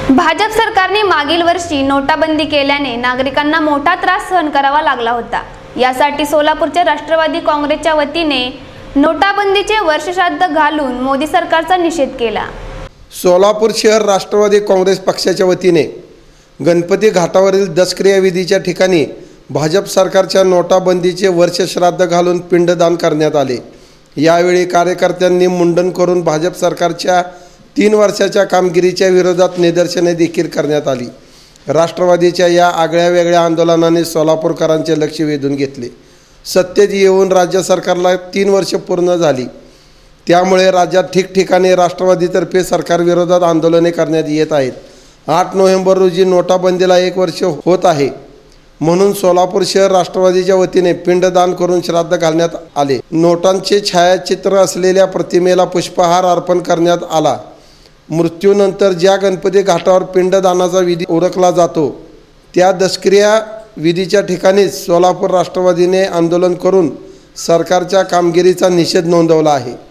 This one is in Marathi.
भाजप सरकारने मागील वर्षी नोटाबंदी केल्याने नागरिकांना मोठा त्रास सहन करावा लागला होता। यासाठी सोलापूरच्या राष्ट्रवादी काँग्रेसच्या वतीने नोटाबंदीचे वर्षश्राद्ध घालून मोदी सरकारचा निषेध केला। सोलापूर शहर राष्ट्रवादी काँग्रेस पक्षाच्या वतीने गणपती घाटावरील दसक्रिया विधीच्या ठिकाणी भाजप सरकारच्या नोटाबंदीचे वर्षश्राद्ध घालून पिंडदान करण्यात आले। यावेळी कार्यकर्त्यांनी मुंडन करून भाजप सरकारच्या 3 वर्षाच्या कामगिरीच्या विरोधात निदर्शने देखील करण्यात आली। राष्ट्रवादीच्या या आगळ्या वेगळ्या आंदोलनाने सोलापूरकरांचे लक्ष वेधून घेतले। सत्तेत येऊन राज्य सरकारला 3 वर्ष पूर्ण झाली, त्यामुळे राज्यात ठिकठिकाणी राष्ट्रवादीतर्फे सरकारविरोधात आंदोलने करण्यात येत आहेत। 8 नोव्हेंबर रोजी नोटाबंदीला 1 वर्ष होत आहे, म्हणून सोलापूर शहर राष्ट्रवादीच्या वतीने पिंडदान करून श्राद्ध घालण्यात आले। नोटांचे छायाचित्र असलेल्या प्रतिमेला पुष्पहार अर्पण करण्यात आला। मृत्यूनंतर ज्या गणपती घाटावर पिंडदानाचा विधी उरकला जातो त्या दसक्रिया विधीच्या ठिकाणीच सोलापूर राष्ट्रवादीने आंदोलन करून सरकारच्या कामगिरीचा निषेध नोंदवला आहे।